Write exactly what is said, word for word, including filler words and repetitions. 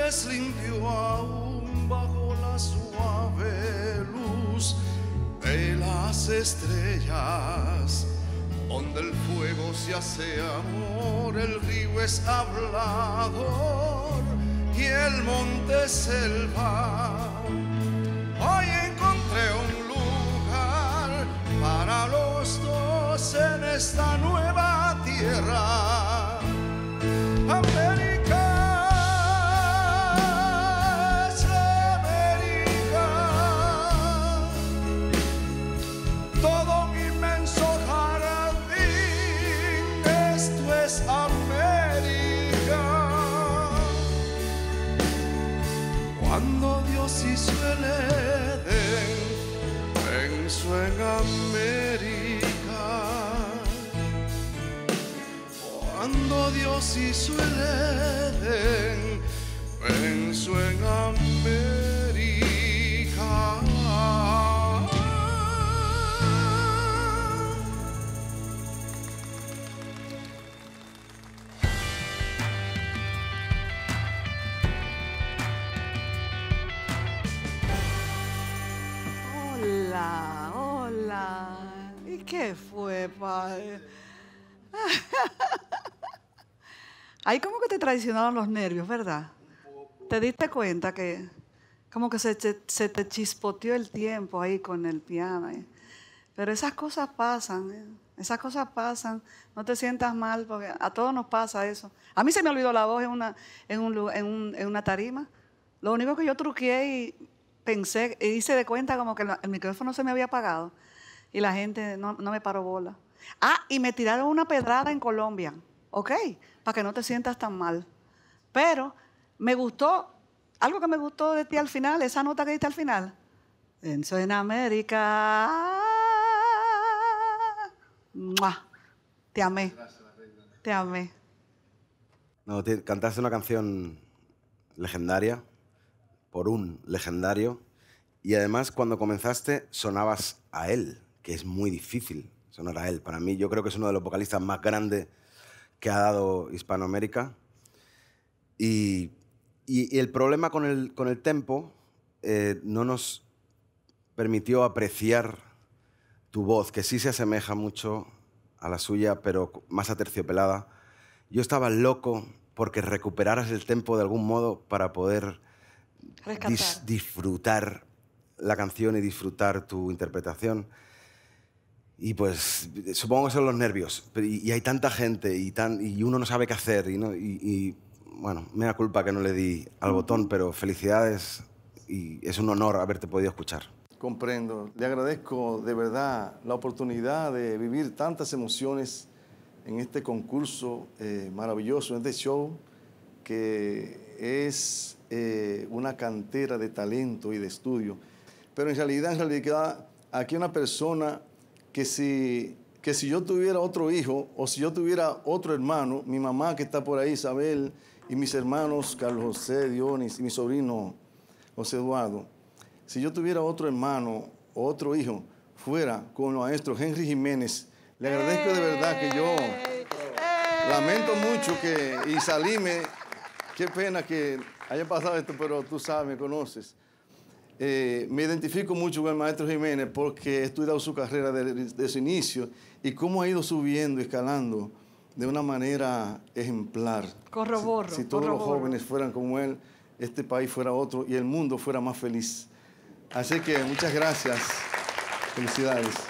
es limpio aún bajo la suave luz de las estrellas. Donde el fuego se hace amor, el río es hablador y el monte selva. Hoy encontré un lugar para los dos en esta nueva tierra. América es América, todo un inmenso jardín, esto es América. Cuando Dios hizo el Edén, pensó en América. Cuando Dios hizo el Edén, pensó en América. Hola, hola. ¿Y qué fue, padre? Ahí como que te traicionaron los nervios, ¿verdad? ¿Te diste cuenta que como que se, se, se te chispoteó el tiempo ahí con el piano? ¿eh? Pero esas cosas pasan, ¿eh? Esas cosas pasan. No te sientas mal porque a todos nos pasa eso. A mí se me olvidó la voz en una, en un, lu- en un, en una tarima. Lo único que yo truqué y pensé, e hice de cuenta como que la- el micrófono se me había apagado y la gente no, no me paró bola. Ah, y me tiraron una pedrada en Colombia, ¿ok? Para que no te sientas tan mal. Pero me gustó, algo que me gustó de ti al final, esa nota que diste al final. Pienso en América. ¡Mua! Te amé. Te amé. No, te- cantaste una canción legendaria, por un legendario, y además cuando comenzaste sonabas a él, que es muy difícil sonar a él. Para mí, yo creo que es uno de los vocalistas más grandes que ha dado Hispanoamérica. Y, y- y el problema con el, con el tempo eh, no nos permitió apreciar tu voz, que sí se asemeja mucho a la suya, pero más aterciopelada. Yo estaba loco porque recuperaras el tempo de algún modo para poder Rescatar. dis- disfrutar la canción y disfrutar tu interpretación. Y pues supongo que son los nervios. Pero- Y, y hay tanta gente y, tan, y uno no sabe qué hacer. Y, no- y- y, bueno, me da culpa que no le di al botón, pero felicidades y es un honor haberte podido escuchar. Comprendo. Le agradezco de verdad la oportunidad de vivir tantas emociones en este concurso eh, maravilloso, en este show, que es eh, una cantera de talento y de estudio. Pero en realidad, en realidad, aquí hay una persona que si, que si yo tuviera otro hijo o si yo tuviera otro hermano, mi mamá que está por ahí, Isabel, y mis hermanos, Carlos José, Dionis, y mi sobrino, José Eduardo, si yo tuviera otro hermano o otro hijo fuera con el maestro Henry Jiménez, le agradezco de verdad que yo lamento mucho que, y Salime, qué pena que haya pasado esto, pero tú sabes, me conoces. Eh, me identifico mucho con el maestro Jiménez porque he estudiado su carrera desde de su inicio y cómo ha ido subiendo, escalando de una manera ejemplar. Corroborro, Si, si todos los corroborro. jóvenes fueran como él, este país fuera otro y el mundo fuera más feliz. Así que muchas gracias. Felicidades.